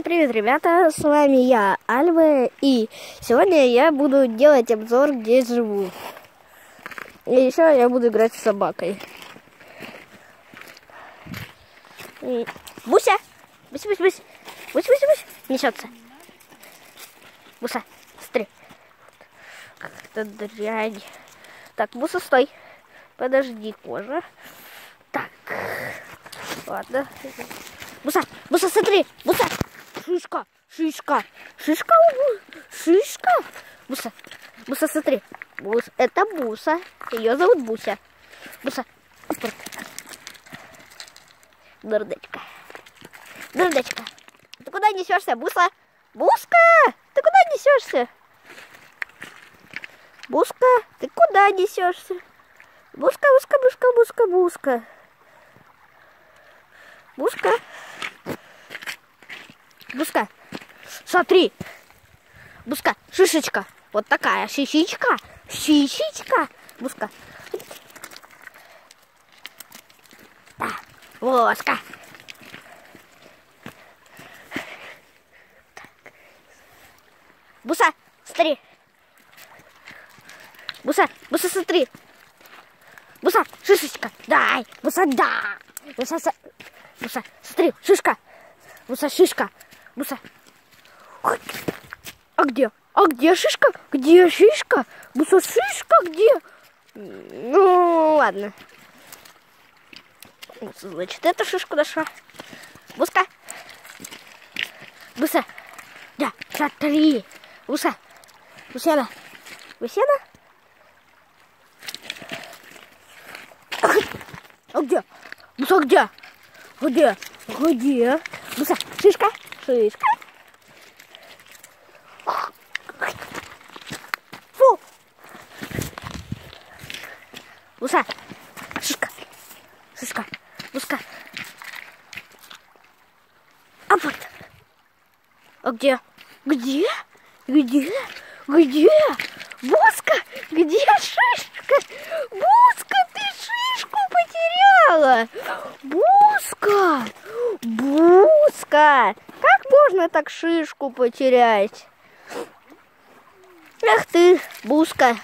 Всем привет, ребята, с вами я, Альва, и сегодня я буду делать обзор, где я живу. И еще я буду играть с собакой. Буся! Бусь! Несется. Буса, смотри. Как-то дрянь. Так, Буса, стой. Подожди, кожа. Так. Ладно. Буса, смотри. Буса. Шишка. Буса, смотри. Это Буса. Ее зовут Буся. Буса. Дурдочка. Ты куда несешься, Буска? Ты куда несешься? Буска, ты куда несешься? Буска. Буска, смотри. Буска, шишечка. Вот такая шишечка. Буска. Да, Воска. Буса, смотри. Буса, смотри. Буса, шишечка. Дай. Буса, да. Буса, смотри, шишка. Буса, шишка. Буса. А где шишка? Где шишка? Буса, шишка где? Ну, ладно. Буса, значит, эту шишку нашла. Буска. Буса. Да, смотри. Буса. Бусена. А где? Буса, где? Буса, шишка. Фу. Буса, шишка. Буска. А вот. А где? Буска, где шишка? Буска, ты шишку потеряла. Буска. Как можно так шишку потерять? Эх ты, Буска.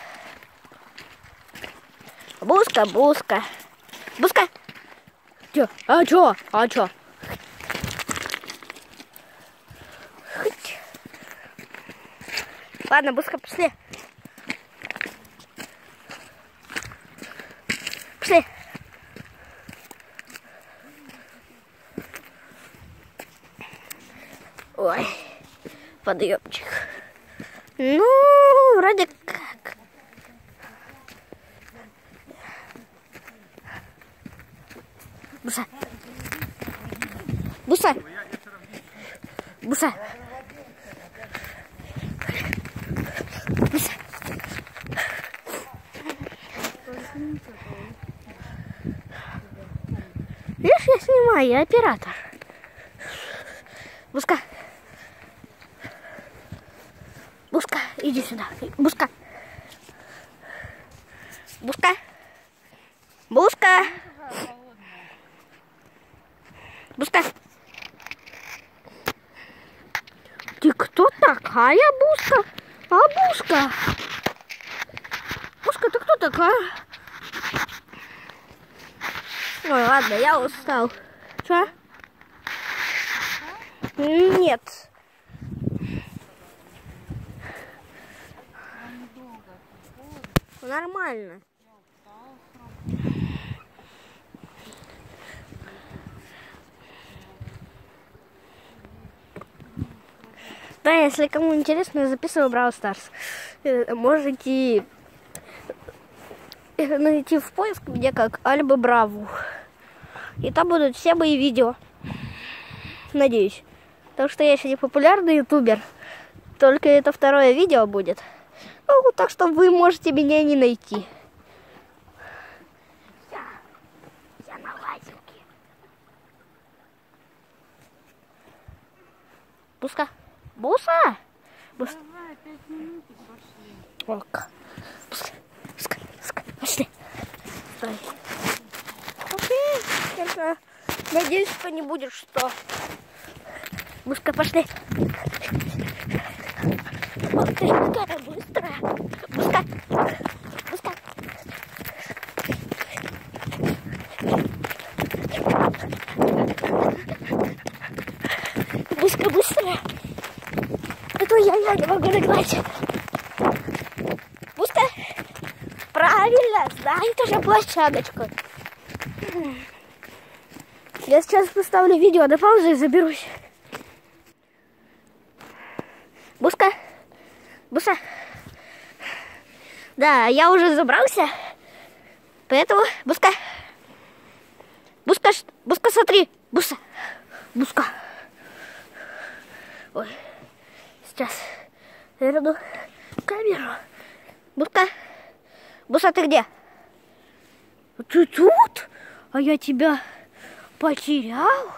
Буска. Чё? А чё? Ладно, Буска, пошли. Ой, подъемчик. Ну, вроде как. Буса. Видишь, я снимаю, я оператор. Буска, иди сюда. Буска. Ты кто такая, Буска? Буска, ты кто такая? Ой, ладно, я устал. Что? Нет. Нормально. Да, если кому интересно, я записываю Brawl Stars. Можете найти в поиск где как Альба Браву. И там будут все мои видео. Надеюсь. Потому что я еще не популярный ютубер. Только это второе видео будет. Ну, так что вы можете меня не найти. Я на лазилке. Буска. Давай, 5 минут пошли. Ок. Пошли. Стой. Окей. Надеюсь, что не будет что. Буска, пошли. Ох ты, какая быстрая. Буска. Буска. Буска, быстрая. А то я не могу догнать. Буска. Правильно, знай тоже площадочку. Я сейчас поставлю видео на паузу и заберусь. Буска. Буса. Да, я уже забрался. Поэтому, Буска. Буска, Буска, смотри. Буса. Буска. Ой. Сейчас верну камеру. Буска. Буса, ты где? Ты тут? А я тебя потерял?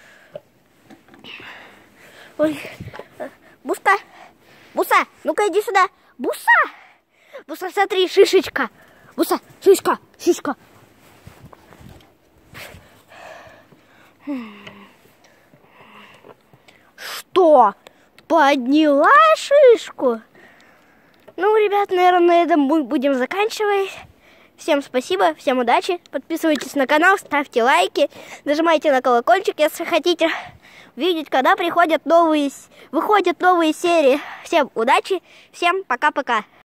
Ой. Буска. Буса, ну-ка иди сюда. Буса. Буса, смотри, шишечка. Буса, шишка, шишка. Что? Подняла шишку? Ну, ребят, наверное, на этом мы будем заканчивать. Всем спасибо, всем удачи. Подписывайтесь на канал, ставьте лайки, нажимайте на колокольчик, если хотите видеть, когда выходят новые серии. Всем удачи, всем пока-пока.